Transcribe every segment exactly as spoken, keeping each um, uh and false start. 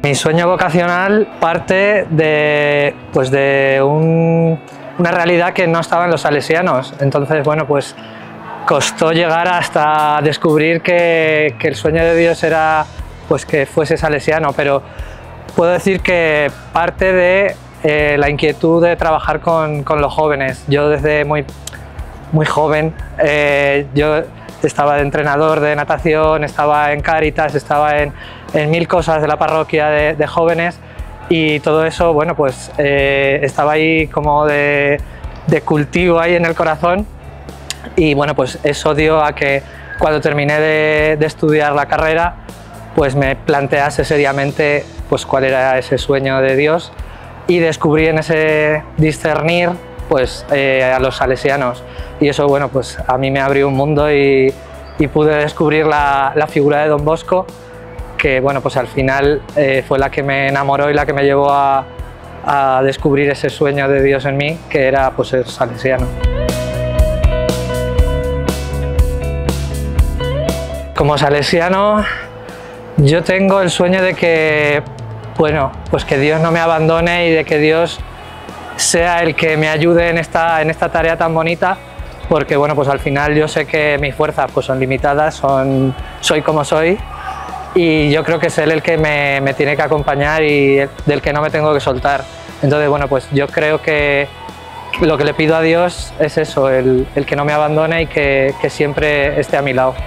Mi sueño vocacional parte de, pues de un, una realidad que no estaba en los salesianos. Entonces, bueno, pues costó llegar hasta descubrir que, que el sueño de Dios era pues que fuese salesiano, pero puedo decir que parte de eh, la inquietud de trabajar con, con los jóvenes. Yo desde muy, muy joven, eh, yo estaba de entrenador de natación, estaba en Cáritas, estaba en, en mil cosas de la parroquia de, de jóvenes, y todo eso, bueno, pues eh, estaba ahí como de, de cultivo ahí en el corazón, y bueno, pues eso dio a que cuando terminé de, de estudiar la carrera, pues me plantease seriamente pues cuál era ese sueño de Dios, y descubrí en ese discernir pues eh, a los salesianos, y eso, bueno, pues a mí me abrió un mundo y, y pude descubrir la, la figura de Don Bosco, que bueno, pues al final eh, fue la que me enamoró y la que me llevó a, a descubrir ese sueño de Dios en mí, que era pues ser salesiano. Como salesiano yo tengo el sueño de que, bueno, pues que Dios no me abandone y de que Dios sea el que me ayude en esta, en esta tarea tan bonita, porque bueno, pues al final yo sé que mis fuerzas pues son limitadas, son, soy como soy, y yo creo que es Él el que me, me tiene que acompañar y del que no me tengo que soltar. Entonces, bueno, pues yo creo que lo que le pido a Dios es eso, el, el que no me abandone y que, que siempre esté a mi lado.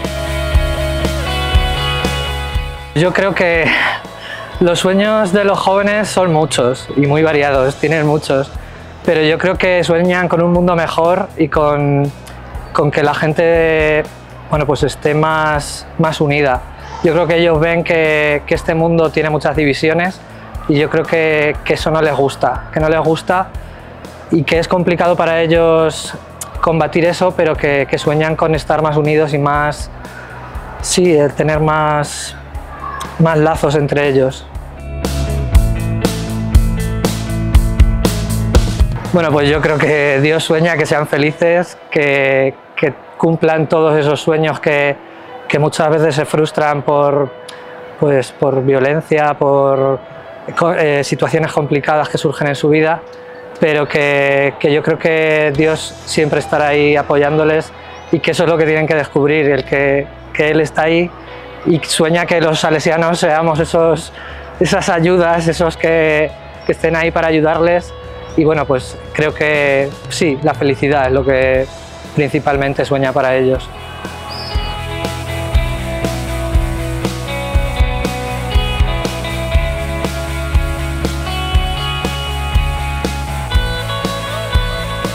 Yo creo que los sueños de los jóvenes son muchos y muy variados, tienen muchos, pero yo creo que sueñan con un mundo mejor y con, con que la gente, bueno, pues esté más, más unida. Yo creo que ellos ven que, que este mundo tiene muchas divisiones, y yo creo que, que eso no les gusta, que no les gusta y que es complicado para ellos combatir eso, pero que, que sueñan con estar más unidos y más, sí, tener más, más lazos entre ellos. Bueno, pues yo creo que Dios sueña que sean felices, que, que cumplan todos esos sueños que, que muchas veces se frustran por, pues, por violencia, por eh, situaciones complicadas que surgen en su vida, pero que, que yo creo que Dios siempre estará ahí apoyándoles, y que eso es lo que tienen que descubrir, el que, que Él está ahí, y sueña que los salesianos seamos esos, esas ayudas, esos que, que estén ahí para ayudarles. Y bueno, pues creo que sí, la felicidad es lo que principalmente sueña para ellos.